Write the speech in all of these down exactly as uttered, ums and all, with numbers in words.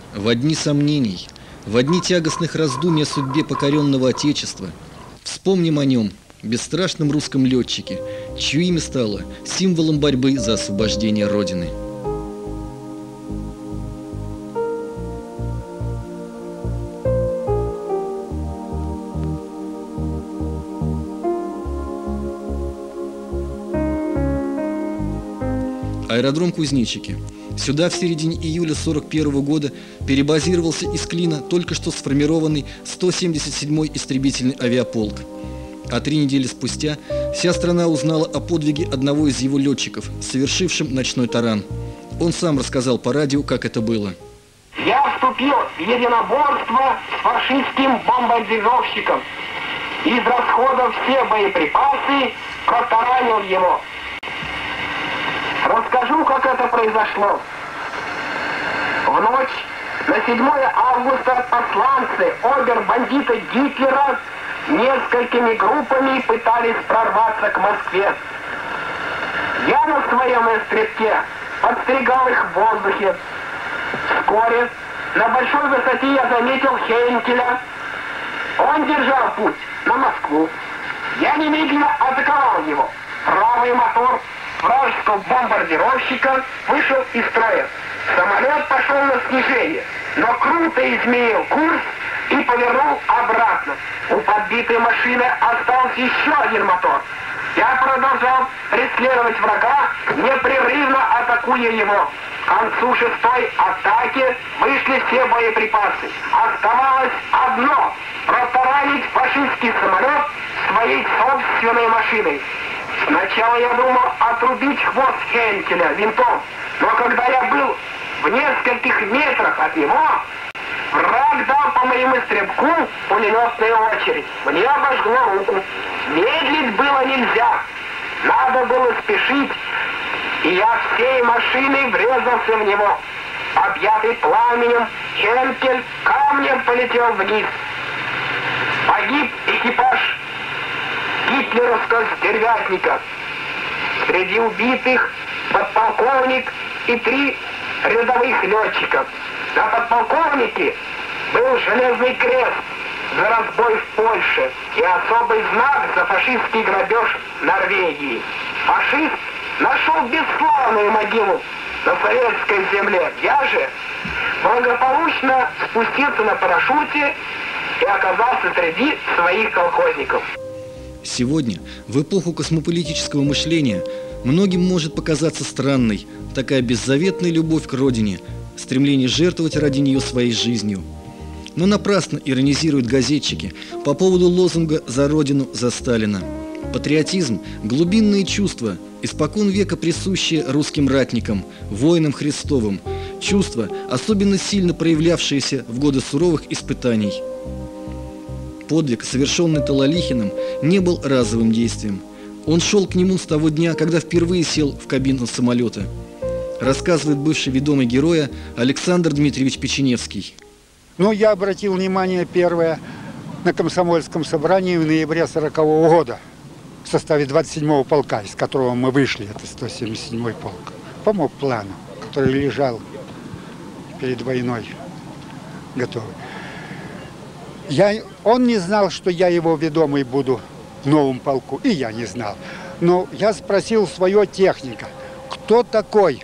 В одни сомнений, в одни тягостных раздумий о судьбе покоренного Отечества вспомним о нем, бесстрашном русском летчике, чье имя стало символом борьбы за освобождение Родины. Аэродром Кузнечики. Сюда в середине июля сорок первого года перебазировался из Клина только что сформированный сто семьдесят седьмой истребительный авиаполк. А три недели спустя вся страна узнала о подвиге одного из его летчиков, совершившем ночной таран. Он сам рассказал по радио, как это было. Я вступил в единоборство с фашистским бомбардировщиком. Израсходовав все боеприпасы, протаранил его. Расскажу, как это произошло. В ночь на седьмое августа посланцы обер-бандита Гитлера несколькими группами пытались прорваться к Москве. Я на своем эстребке подстерегал их в воздухе. Вскоре на большой высоте я заметил Хейнкеля. Он держал путь на Москву. Я немедленно атаковал его. Правый мотор вражеского бомбардировщика вышел из строя. Самолет пошел на снижение, но круто изменил курс и повернул обратно. У подбитой машины остался еще один мотор. Я продолжал преследовать врага, непрерывно атакуя его. К концу шестой атаки вышли все боеприпасы. Оставалось одно – протаранить фашистский самолет своей собственной машиной. Сначала я думал отрубить хвост Хейнкеля винтом, но когда я был в нескольких метрах от него, враг дал по моему стрелку пулеметную очередь. Мне обожгло руку. Медлить было нельзя. Надо было спешить, и я всей машиной врезался в него. Объятый пламенем, Хейнкель камнем полетел вниз. Погиб экипаж гитлеровского стервятника. Среди убитых подполковник и три рядовых летчиков. На подполковнике был железный крест за разбой в Польше и особый знак за фашистский грабеж Норвегии. Фашист нашел бесславную могилу на советской земле. Я же благополучно спустился на парашюте и оказался среди своих колхозников. Сегодня, в эпоху космополитического мышления, многим может показаться странной такая беззаветная любовь к родине, стремление жертвовать ради нее своей жизнью. Но напрасно иронизируют газетчики по поводу лозунга «За Родину, за Сталина». Патриотизм – глубинные чувства, испокон века присущие русским ратникам, воинам Христовым, чувства, особенно сильно проявлявшиеся в годы суровых испытаний. Подвиг, совершенный Талалихиным, не был разовым действием. Он шел к нему с того дня, когда впервые сел в кабину самолета. Рассказывает бывший ведомый героя Александр Дмитриевич Печеневский. Ну, я обратил внимание первое на комсомольском собрании в ноябре сорокового года в составе двадцать седьмого полка, из которого мы вышли, это сто семьдесят седьмой полк, по МОП-плану, который лежал перед войной готовый. Я, он не знал, что я его ведомый буду в новом полку, и я не знал. Но я спросил своего техника, кто такой?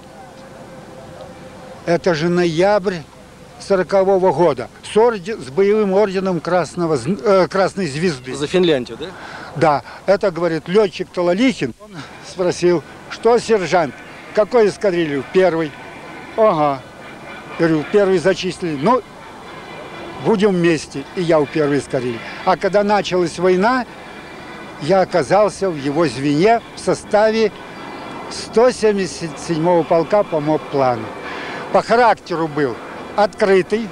Это же ноябрь сорокового года с, орден, с боевым орденом Красного, э, Красной Звезды. За Финляндию, да? Да, это, говорит, летчик Талалихин. Он спросил, что сержант, какой эскадрилью? Первый. Ага. Говорю, первый зачислили. Ну, будем вместе. И я у первой эскадрильи. А когда началась война, я оказался в его звене в составе сто семьдесят седьмого полка по МОП-плану. По характеру был открытый,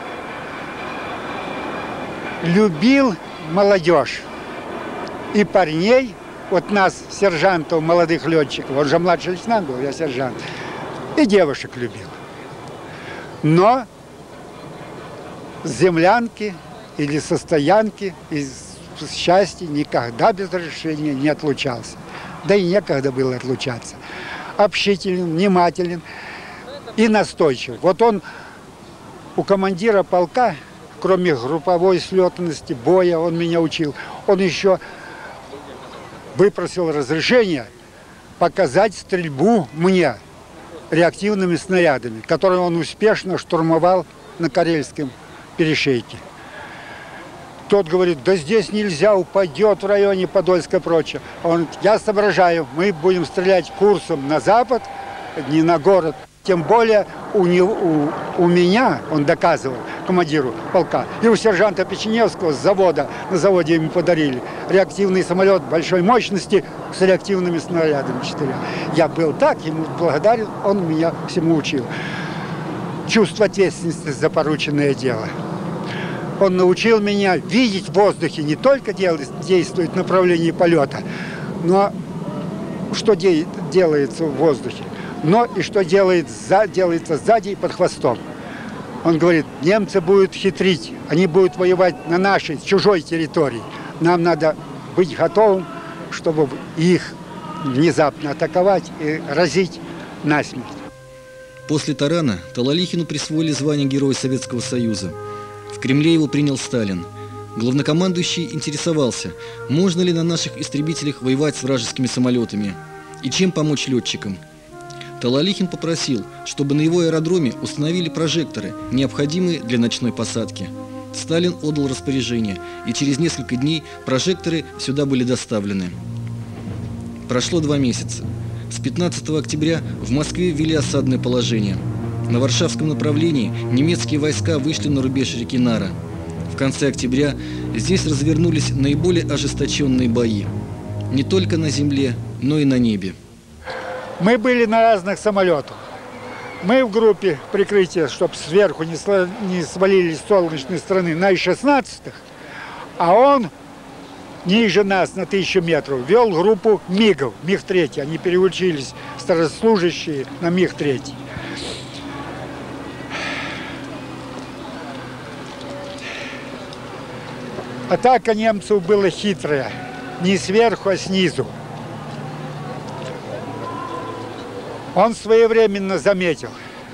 любил молодежь и парней, вот нас, сержантов, молодых летчиков, он же младший лейтенант был, я сержант, и девушек любил. Но с землянки или со стоянки из счастья никогда без разрешения не отлучался. Да и некогда было отлучаться. Общителен, внимателен и настойчив. Вот он у командира полка, кроме групповой слетности, боя, он меня учил, он еще выпросил разрешение показать стрельбу мне реактивными снарядами, которые он успешно штурмовал на Карельском перешейке. Тот говорит, да здесь нельзя, упадет в районе Подольска и прочее. Он говорит, я соображаю, мы будем стрелять курсом на запад, не на город. Тем более у, него, у, у меня, он доказывал, командиру полка, и у сержанта Печеневского с завода, на заводе ему подарили реактивный самолет большой мощности с реактивными снарядами четырьмя. Я был так, ему благодарен, он меня всему учил. Чувство ответственности за порученное дело. Он научил меня видеть в воздухе, не только делать, действует в направлении полета, но что де, делается в воздухе, но и что делает, за, делается сзади и под хвостом. Он говорит, немцы будут хитрить, они будут воевать на нашей, чужой территории. Нам надо быть готовым, чтобы их внезапно атаковать и разить насмерть. После тарана Талалихину присвоили звание Героя Советского Союза. В Кремле его принял Сталин. Главнокомандующий интересовался, можно ли на наших истребителях воевать с вражескими самолетами и чем помочь летчикам. Талалихин попросил, чтобы на его аэродроме установили прожекторы, необходимые для ночной посадки. Сталин отдал распоряжение, и через несколько дней прожекторы сюда были доставлены. Прошло два месяца. С пятнадцатого октября в Москве ввели осадное положение. На Варшавском направлении немецкие войска вышли на рубеж реки Нара. В конце октября здесь развернулись наиболее ожесточенные бои. Не только на земле, но и на небе. Мы были на разных самолетах. Мы в группе прикрытия, чтобы сверху не, не свалились с солнечной стороны, на И шестнадцать, а он ниже нас на тысячу метров вел группу МиГов, МиГ-три. Они переучились, старослужащие, на МиГ-три. Атака немцев была хитрая, не сверху, а снизу. Он своевременно заметил.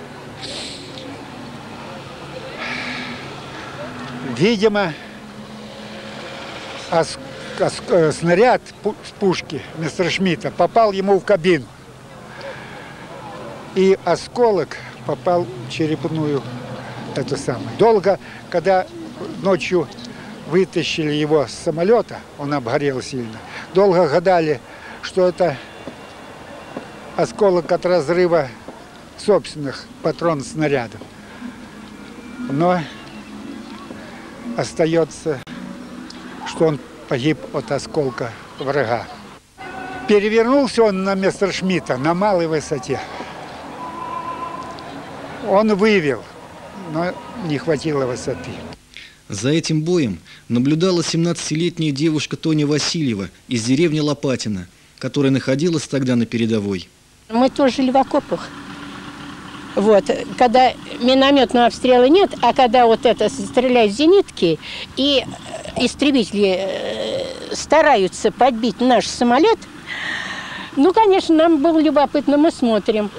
Видимо, ос, ос, э, снаряд пу, с пушки Мессершмитта попал ему в кабину. И осколок попал в черепную эту самую. Долго, когда ночью вытащили его с самолета, он обгорел сильно, долго гадали, что это осколок от разрыва собственных патрон снарядов. Но остается, что он погиб от осколка врага. Перевернулся он на Мессершмитта на малой высоте. Он вывел, но не хватило высоты. За этим боем наблюдала семнадцатилетняя девушка Тоня Васильева из деревни Лопатино, которая находилась тогда на передовой. Мы тоже жили в окопах. Вот. Когда минометного обстрела нет, а когда вот это стреляют зенитки, и истребители стараются подбить наш самолет, ну, конечно, нам было любопытно, мы смотрим.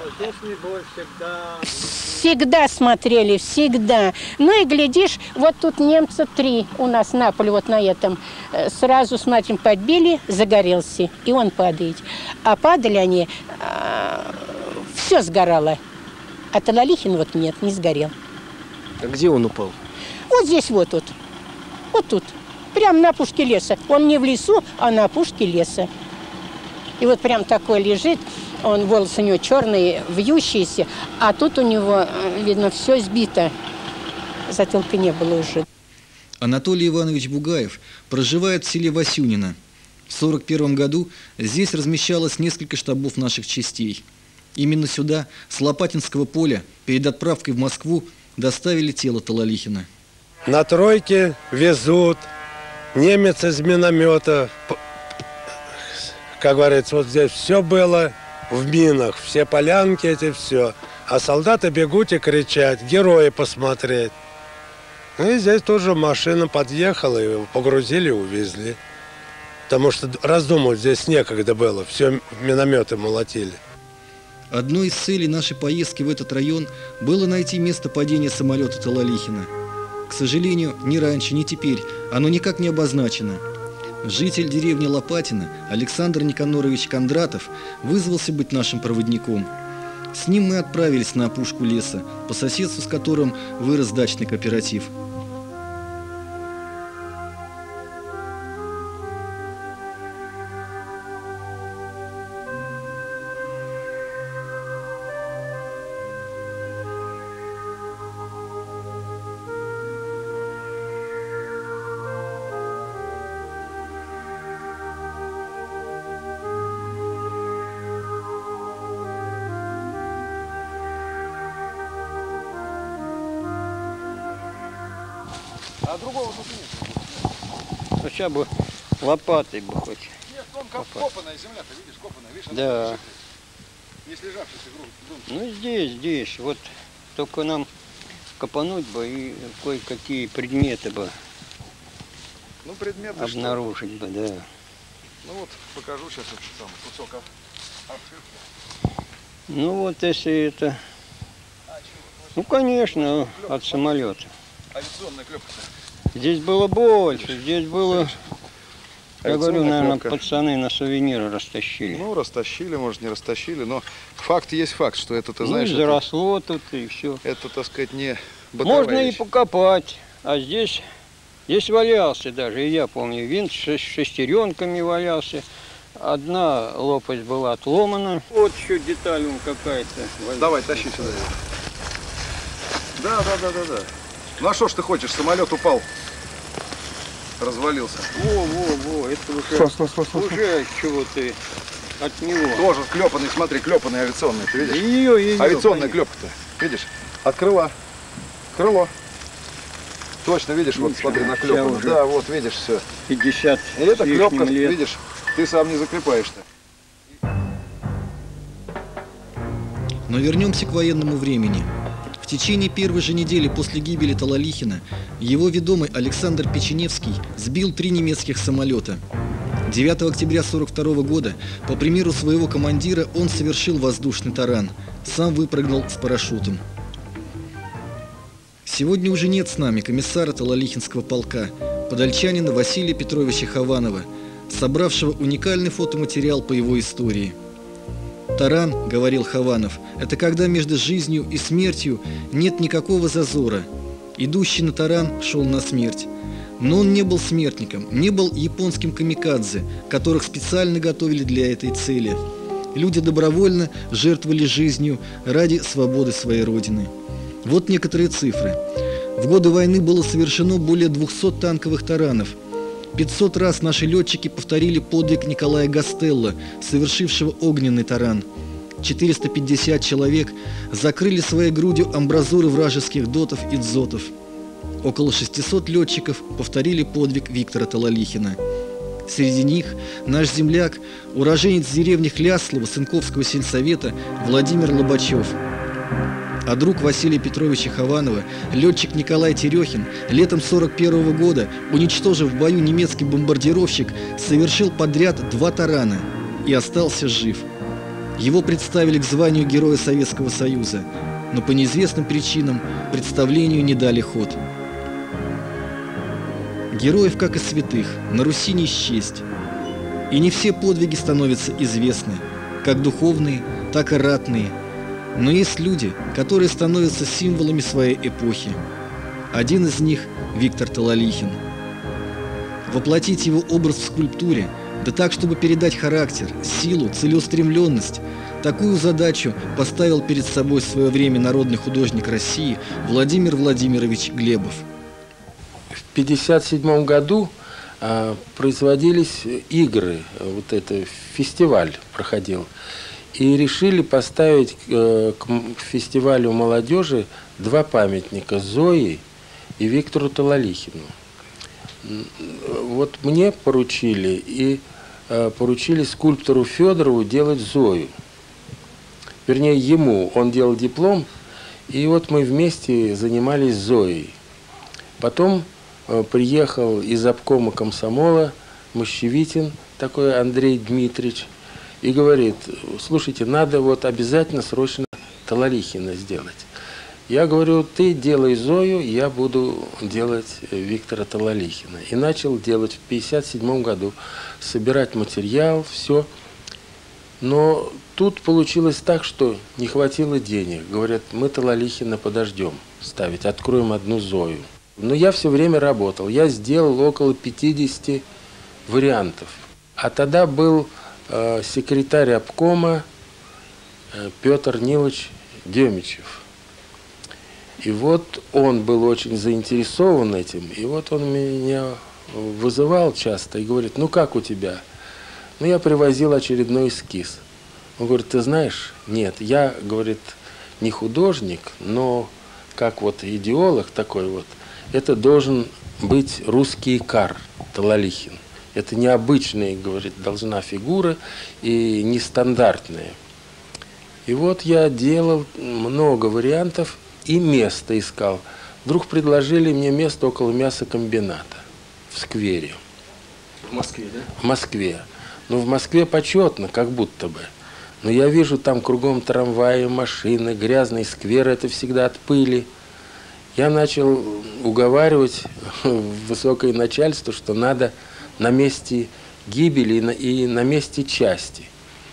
Всегда смотрели, всегда. Ну и глядишь, вот тут немца три у нас на поле, вот на этом. Сразу, смотрим, подбили, загорелся, и он падает. А падали они, а, все сгорало. А Талалихин вот нет, не сгорел. А где он упал? Вот здесь вот тут, вот тут, прямо на опушке леса. Он не в лесу, а на опушке леса. И вот прям такой лежит. Он, волосы у него черные, вьющиеся, а тут у него, видно, все сбито. Затылка не было уже. Анатолий Иванович Бугаев проживает в селе Васюнино. В сорок первом году здесь размещалось несколько штабов наших частей. Именно сюда, с Лопатинского поля, перед отправкой в Москву, доставили тело Талалихина. На тройке везут, немец из миномета, как говорится, вот здесь все было в минах, все полянки эти, все. А солдаты бегут и кричат, герои посмотреть. Ну и здесь тоже машина подъехала, его погрузили и увезли. Потому что раздумывать здесь некогда было, все минометы молотили. Одной из целей нашей поездки в этот район было найти место падения самолета Талалихина. К сожалению, ни раньше, ни теперь оно никак не обозначено. Житель деревни Лопатино Александр Никанорович Кондратов вызвался быть нашим проводником. С ним мы отправились на опушку леса, по соседству с которым вырос дачный кооператив. А другого тут нет. Ну, сейчас бы лопатой бы хоть. Нет, он как копаная земля-то, видишь, копаная, видишь, да. лежит, не слежавшийся грунт. Ну, здесь, здесь, вот только нам копануть бы и кое-какие предметы бы ну, предметы обнаружить что? бы, да. Ну вот, покажу сейчас этот самый кусок обшивки. Ну вот, если это... Ну, конечно, от самолета. Авиационная клепка-то. Здесь было больше, здесь было, я говорю, наверное, клепка. Пацаны на сувениры растащили. Ну, растащили, может, не растащили, но факт есть факт, что это, ты Ну, знаешь, и это, заросло тут, и все. это, так сказать, не бытовая Можно вещь. и покопать, а здесь, здесь валялся даже, и я помню, винт с шестеренками валялся. Одна лопасть была отломана. Вот еще деталь какая-то. Давай, тащи сюда. Да, да, да, да, да. Ну а что ж ты хочешь, самолет упал, развалился. Во, во, во, это уже, Стой, стой, стой, стой. уже чего ты от него. Тоже клепанный, смотри, клепанный авиационный, ты видишь? Ее, ее, Авиационная клепка-то, видишь? От крыла. Крыло. Точно, видишь, вот Видишь, смотри, вся наклепано. уже Да, вот, видишь, все. пятьдесят И это с лишним клепка, лет. видишь, ты сам не закрепаешь-то. Но вернемся к военному времени. В течение первой же недели после гибели Талалихина его ведомый Александр Печеневский сбил три немецких самолета. девятого октября тысяча девятьсот сорок второго года, по примеру своего командира, он совершил воздушный таран. Сам выпрыгнул с парашютом. Сегодня уже нет с нами комиссара Талалихинского полка, подольчанина Василия Петровича Хованова, собравшего уникальный фотоматериал по его истории. «Таран, — говорил Хованов, — это когда между жизнью и смертью нет никакого зазора. Идущий на таран шел на смерть. Но он не был смертником, не был японским камикадзе, которых специально готовили для этой цели. Люди добровольно жертвовали жизнью ради свободы своей родины. Вот некоторые цифры. В годы войны было совершено более двухсот танковых таранов. пятьсот раз наши летчики повторили подвиг Николая Гастелло, совершившего огненный таран. четыреста пятьдесят человек закрыли своей грудью амбразуры вражеских дотов и дзотов. Около шестисот летчиков повторили подвиг Виктора Талалихина. Среди них наш земляк, уроженец деревни Хляслова Сынковского сельсовета Владимир Лобачев. А друг Василия Петровича Хованова, летчик Николай Терехин, летом сорок первого года, уничтожив в бою немецкий бомбардировщик, совершил подряд два тарана и остался жив. Его представили к званию Героя Советского Союза, но по неизвестным причинам представлению не дали ход. Героев, как и святых, на Руси не счесть. И не все подвиги становятся известны, как духовные, так и ратные. Но есть люди, которые становятся символами своей эпохи. Один из них – Виктор Талалихин. Воплотить его образ в скульптуре, да так, чтобы передать характер, силу, целеустремленность – такую задачу поставил перед собой в свое время народный художник России Владимир Владимирович Глебов. В пятьдесят седьмом году а, производились игры, вот это фестиваль проходил. И решили поставить э, к фестивалю молодежи два памятника – Зое и Виктору Талалихину. Вот мне поручили и э, поручили скульптору Федорову делать Зою. Вернее, ему. Он делал диплом, и вот мы вместе занимались Зоей. Потом э, приехал из обкома комсомола Мощевитин, такой Андрей Дмитриевич, и говорит: слушайте, надо вот обязательно срочно Талалихина сделать. Я говорю: ты делай Зою, я буду делать Виктора Талалихина. И начал делать в пятьдесят седьмом году, собирать материал, все. Но тут получилось так, что не хватило денег. Говорят: мы Талалихина подождем ставить, откроем одну Зою. Но я все время работал. Я сделал около пятидесяти вариантов. А тогда был э, секретарь обкома э, Петр Нилович Демичев. И вот он был очень заинтересован этим. И вот он меня вызывал часто и говорит: ну как у тебя? Ну я привозил очередной эскиз. Он говорит: ты знаешь, нет, я, говорит, не художник, но как вот идеолог такой вот, это должен быть русский Икар Талалихин. Это необычная, говорит, должна фигура и нестандартная. И вот я делал много вариантов и место искал. Вдруг предложили мне место около мясокомбината в сквере. В Москве, да? В Москве. Ну, в Москве почетно, как будто бы. Но я вижу там кругом трамваи, машины, грязный сквер, это всегда от пыли. Я начал уговаривать высокое начальство, что надо на месте гибели и на, и на месте части.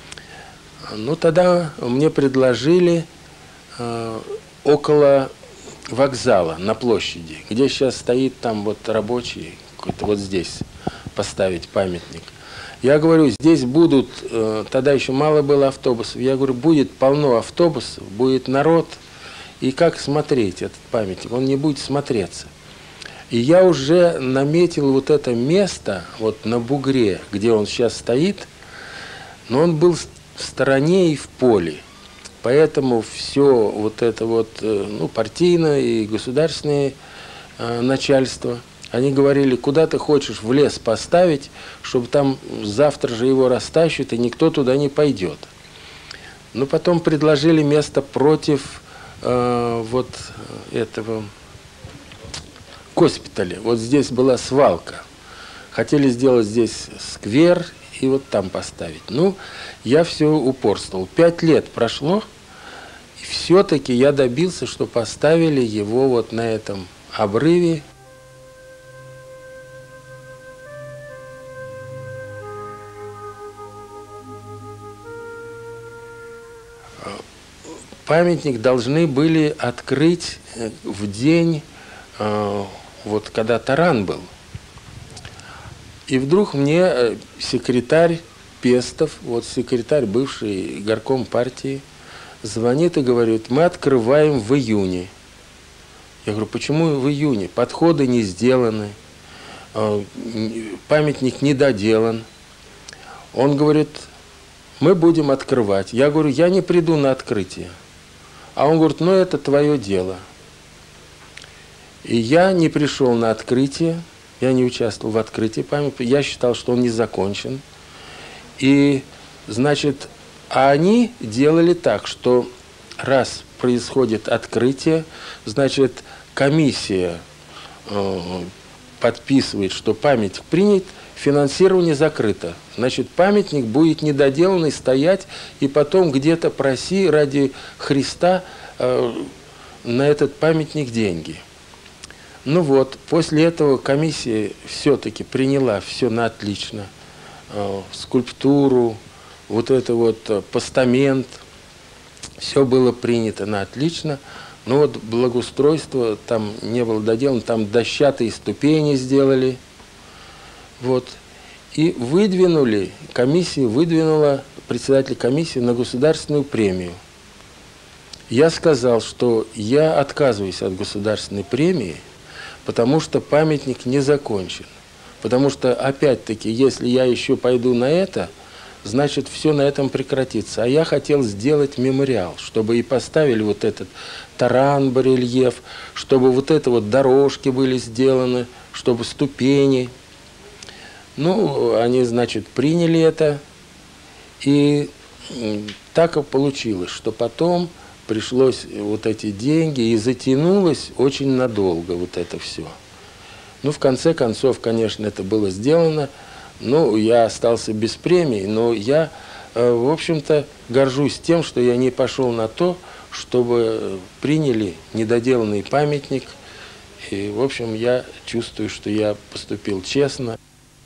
Ну, тогда мне предложили э, около вокзала на площади, где сейчас стоит там вот рабочий, какой-то вот здесь поставить памятник. Я говорю: здесь будут, э, тогда еще мало было автобусов, я говорю: будет полно автобусов, будет народ, и как смотреть этот памятник? Он не будет смотреться. И я уже наметил вот это место, вот на бугре, где он сейчас стоит, но он был в стороне и в поле. Поэтому все вот это вот, ну, партийное и государственное э, начальство, они говорили: куда ты хочешь в лес поставить, чтобы там завтра же его растащат, и никто туда не пойдет. Но потом предложили место против э, вот этого госпиталя. Вот здесь была свалка. Хотели сделать здесь сквер и вот там поставить. Ну, я все упорствовал. Пять лет прошло, и все-таки я добился, что поставили его вот на этом обрыве. Памятник должны были открыть в день, вот когда таран был. И вдруг мне секретарь Пестов, вот секретарь бывший горком партии, звонит и говорит: мы открываем в июне. Я говорю: почему в июне? Подходы не сделаны, памятник не доделан. Он говорит: мы будем открывать. Я говорю: я не приду на открытие. А он говорит: ну это твое дело. И я не пришел на открытие, я не участвовал в открытии памятника, я считал, что он не закончен. И, значит, а они делали так, что раз происходит открытие, значит, комиссия э, подписывает, что памятник принят, финансирование закрыто. Значит, памятник будет недоделанный стоять, и потом где-то проси ради Христа э, на этот памятник деньги. Ну вот, после этого комиссия все-таки приняла все на отлично. Э, скульптуру, вот это вот э, постамент, все было принято на отлично. Но вот благоустройство там не было доделано, там дощатые ступени сделали. Вот. И выдвинули, комиссия выдвинула, председатель комиссии, на государственную премию. Я сказал, что я отказываюсь от государственной премии, потому что памятник не закончен. Потому что, опять-таки, если я еще пойду на это, значит, все на этом прекратится. А я хотел сделать мемориал, чтобы и поставили вот этот таран, барельеф, чтобы вот это вот дорожки были сделаны, чтобы ступени. Ну, они, значит, приняли это, и так и получилось, что потом пришлось вот эти деньги, и затянулось очень надолго вот это все. Ну, в конце концов, конечно, это было сделано. Ну, я остался без премии, но я в общем-то, горжусь тем, что я не пошел на то, чтобы приняли недоделанный памятник. И, в общем, я чувствую, что я поступил честно.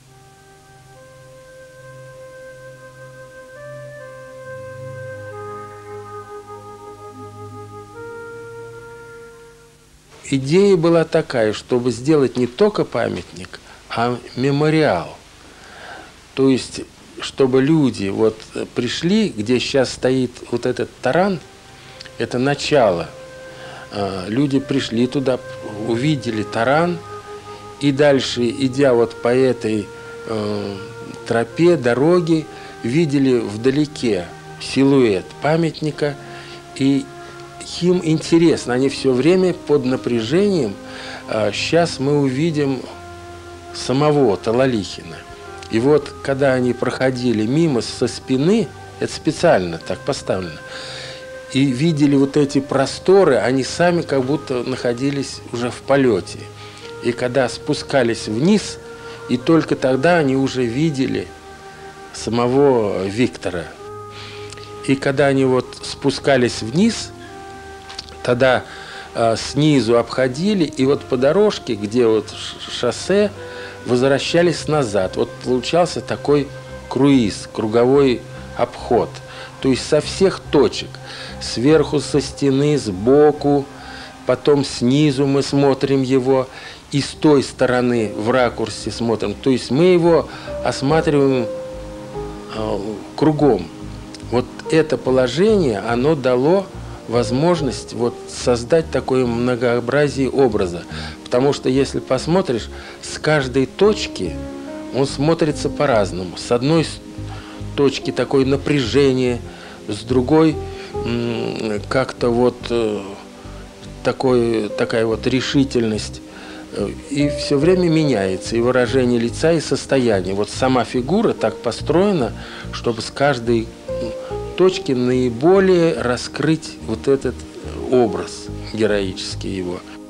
Идея была такая, чтобы сделать не только памятник, а мемориал. То есть, чтобы люди вот пришли, где сейчас стоит вот этот таран, это начало. Люди пришли туда, увидели таран, и дальше, идя вот по этой э, тропе, дороге, видели вдалеке силуэт памятника, и им интересно, они все время под напряжением. Сейчас мы увидим самого Талалихина. И вот, когда они проходили мимо со спины, это специально так поставлено, и видели вот эти просторы, они сами как будто находились уже в полете. И когда спускались вниз, и только тогда они уже видели самого Виктора. И когда они вот спускались вниз, тогда э, снизу обходили, и вот по дорожке, где вот шоссе, возвращались назад. Вот получался такой круиз, круговой обход. То есть со всех точек. Сверху, со стены, сбоку, потом снизу мы смотрим его, и с той стороны в ракурсе смотрим. То есть мы его осматриваем э, кругом. Вот это положение, оно дало возможность вот создать такое многообразие образа. Потому что, если посмотришь, с каждой точки он смотрится по-разному. С одной точки такое напряжение, с другой как-то вот такой, такая вот решительность. И все время меняется и выражение лица, и состояние. Вот сама фигура так построена, чтобы с каждой точки наиболее раскрыть вот этот образ героический его.